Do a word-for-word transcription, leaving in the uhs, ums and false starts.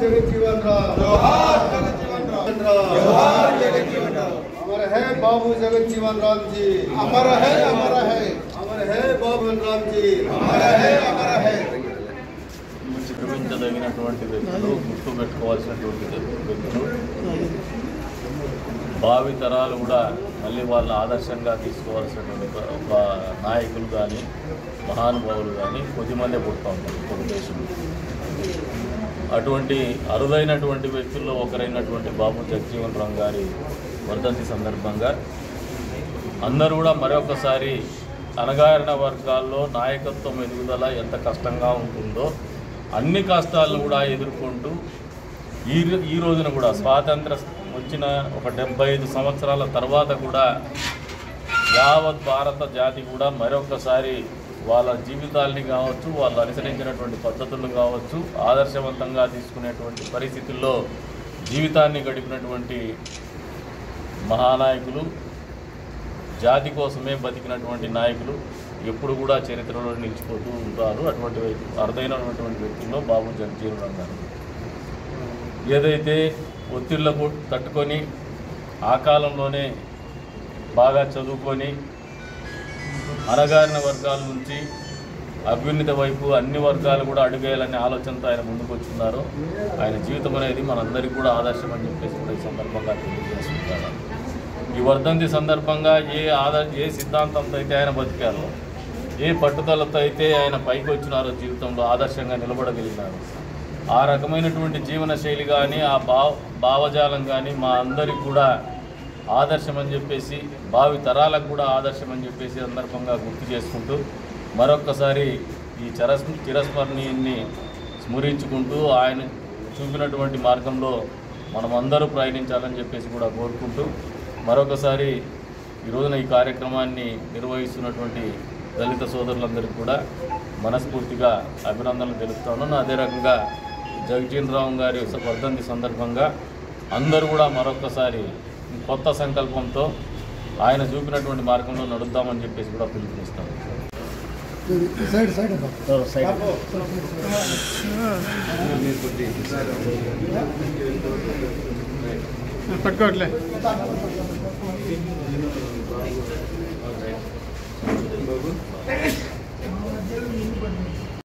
जगजीवन राम, जोहार जगजीवन राम, जोहार जगजीवन राम। अमर है बाबू जगजीवन राम जी, अमर है अमर है अमर है बाबू राम जी, अमर है अमर है। నిర్మించదగినటువంటి వ్యక్తులు, గుర్తు పెట్టుకోవాల్సినటువంటి వ్యక్తులు, భావి తరాలు కూడా మళ్ళీ వాళ్ళ ఆదర్శంగా తీసుకోవాల్సినటువంటి ఒక నాయకులు కానీ మహానుభావులు కానీ కొద్దిమందే పుడుతూ ఉంటారు ఒక దేశంలో. అటువంటి అరుదైనటువంటి వ్యక్తుల్లో ఒకరైనటువంటి బాబు జగజీవన్ రామ్ గారి వర్ధంతి సందర్భంగా అందరూ కూడా మరొకసారి అణగారిన వర్గాల్లో నాయకత్వం ఎదుగుదల ఎంత కష్టంగా ఉంటుందో అన్ని కష్టాలను కూడా ఎదుర్కొంటూ ఈ ఈ రోజున కూడా స్వాతంత్ర వచ్చిన ఒక డెబ్బై ఐదు సంవత్సరాల తర్వాత కూడా యావత్ భారత జాతి కూడా మరొకసారి వాళ్ళ జీవితాల్ని కావచ్చు, వాళ్ళు అనుసరించినటువంటి పద్ధతులను కావచ్చు ఆదర్శవంతంగా తీసుకునేటువంటి పరిస్థితుల్లో జీవితాన్ని గడిపినటువంటి మహానాయకులు, జాతి కోసమే బతికినటువంటి నాయకులు ఎప్పుడు కూడా చరిత్రలో నిలిచిపోతూ ఉంటారు. అటువంటి అరుదైనటువంటి వ్యక్తుల్లో బాబు జగజీవన్ రామ్ గారు ఏదైతే ఒత్తిళ్లకు తట్టుకొని ఆ కాలంలోనే బాగా చదువుకొని అణగారిన వర్గాల నుంచి అభ్యున్నత వైపు అన్ని వర్గాలు కూడా అడుగేయాలనే ఆలోచనతో ఆయన ముందుకు వచ్చిన్నారు. ఆయన జీవితం అనేది మనందరికీ కూడా ఆదర్శం అని చెప్పేసి కూడా ఈ సందర్భంగా తెలియజేస్తుంటారు. ఈ వర్ధంతి సందర్భంగా ఏ ఆదర్ ఏ సిద్ధాంతంతో అయితే ఆయన బతికారో, ఏ పట్టుదలతో అయితే ఆయన పైకి వచ్చినారో, జీవితంలో ఆదర్శంగా నిలబడగలిగినారు, ఆ రకమైనటువంటి జీవన శైలి కానీ ఆ భావ భావజాలం కానీ మా అందరికి కూడా ఆదర్శం అని చెప్పేసి, భావి తరాలకు కూడా ఆదర్శం అని చెప్పేసి సందర్భంగా గుర్తు చేసుకుంటూ మరొక్కసారి ఈ చిరస్ చిరస్మరణీయాన్ని స్మరించుకుంటూ ఆయన చూపినటువంటి మార్గంలో మనం అందరూ ప్రయాణించాలని చెప్పేసి కూడా కోరుకుంటూ మరొకసారి ఈరోజున ఈ కార్యక్రమాన్ని నిర్వహిస్తున్నటువంటి దళిత సోదరులందరికీ కూడా మనస్ఫూర్తిగా అభినందనలు తెలుపుతాను. అదే రకంగా జగజీవన్ రామ్ గారి వర్ధంతి సందర్భంగా అందరూ కూడా మరొకసారి కొత్త సంకల్పంతో ఆయన చూపినటువంటి మార్గంలో నడుద్దామని చెప్పేసి కూడా పిలుపునిస్తాను. సైడ్ సైడ్ సైడ్ పట్టుకోవట్లే బాబు